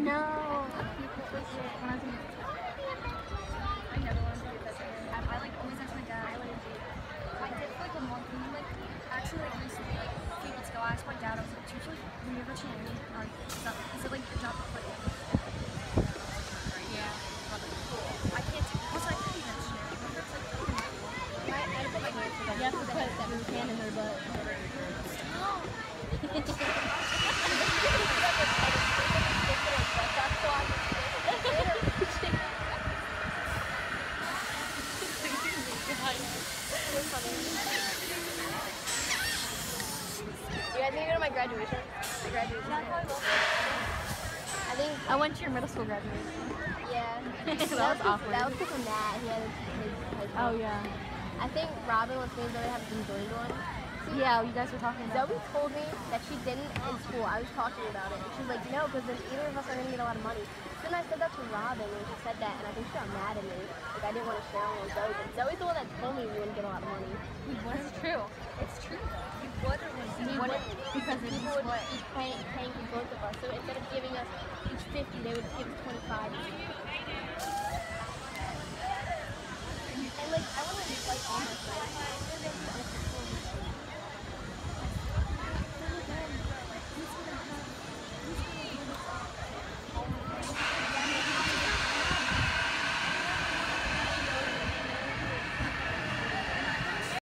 No. I never wanted to do that. I like always asked my dad. I did for like a month and like actually like recently like a few months ago I asked my dad. I was like, "Do you when you ever change? Is it like your job?" Like, yeah. I can't do because I can't even engineering. It's like I put my hands together. You have to put that can in her butt. You guys need to go to my graduation? My graduation. I think I went to your middle school graduation. yeah. That was awkward. That was because of Matt. He had his high school. Oh yeah. I think Robin was saying that they haven't joined one. Yeah, you guys were talking about. Zoe told me that she didn't in school. I was talking about it. And she's like, no, because then either of us are going to get a lot of money. Then I said that to Robin when she said that, and I think she got mad at me. Like, I didn't want to share one with Zoe. But Zoe's the one that told me we wouldn't get a lot of money. It's true. It's true, though. You wouldn't because people would keep paying for both of us. So instead of giving us each 50, they would give us 25.